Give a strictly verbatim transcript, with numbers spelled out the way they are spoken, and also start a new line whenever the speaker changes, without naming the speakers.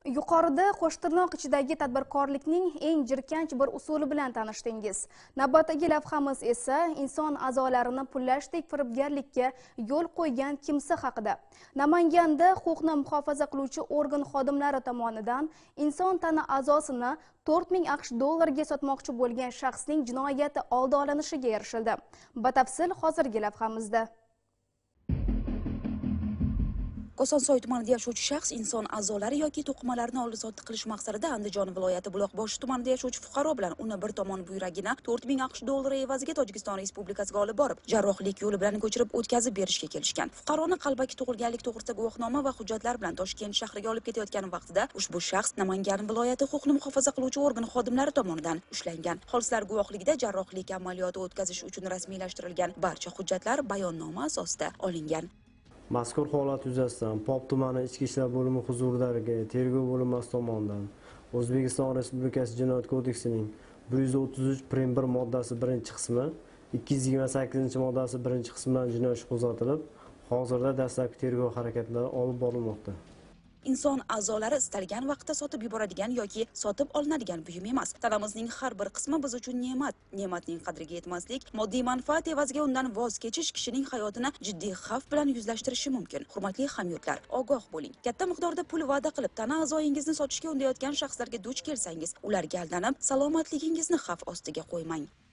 Yuqorida qo'shtirnoq ichidagi tadbirkorlikning eng jirkanch bir usuli bilan tanishdingiz. Navbatdagi lavhamiz esa inson a'zolarini pullashdek firibgarlikka yo'l qo'ygan kimsa haqida. Namanganda huquqni muhofaza qiluvchi organ xodimlari tomonidan inson tana a'zosini to'rt ming aqsh dollariga sotmoqchi bo'lgan shaxsning jinoyati oldi olinishiga erishildi. Batafsil hozirgi lavhamizda.
Kosonsoy tumanida yashovchi shaxs inson a'zolari yoki to'qimalarni oldi-sotdi qilish maqsadida Andijon viloyati Buloqboshi tumanida yashovchi fuqaro bilan uni bir tomon buyragini to'rt ming aqsh dollari evaziga Tojikiston Respublikasiga olib borib, jarrohlik yo'li bilan ko'chirib o'tkazib berishga kelishgan. Fuqaroni qalbaki tug'ilganlik to'g'risida guvohnoma va hujjatlar bilan Toshkent shahriga olib ketayotgan vaqtida ushbu shaxs Namangan viloyati huquqni muhofaza qiluvchi organ xodimlari tomonidan ushlangan. Xolislar guvohligida jarrohlik amaliyoti o'tkazish uchun rasmiylashtirilgan barcha hujjatlar bayonnoma asosida olingan.
Mazkur holat yuzasidan Pop tumani Ichki ishlar bo'limi huzuridagi tergov bo'linmasi tomonidan O'zbekiston Respublikasi Jinoyat kodeksining bir yuz o'ttiz uch prim bir moddasi birinchi qismi, ikki yuz yigirma sakkizinchi moddasi birinchi qismidan jinoyat ishi qo'zg'atilib, hozirda dastlabki tergov harakatlari olib borilmoqda.
Inson a'zolari istalgan vaqtda sotib yuboradigan yoki sotib olinadigan buyum emas. Tanamizning har bir qismi biz uchun ne'mat. Ne'matning qadriga yetmaslik, moddiy manfaat evaziga undan voz kechish kishining hayotini jiddiy xavf bilan yuzlashtirishi mumkin. Hurmatli hamyurtlar, ogoh bo'ling. Katta miqdorda pul va'da qilib, tana a'zoyingizni sotishga undayotgan shaxslarga duch kelsangiz, ularga aldanib, salomatligingizni xavf ostiga qo'ymang.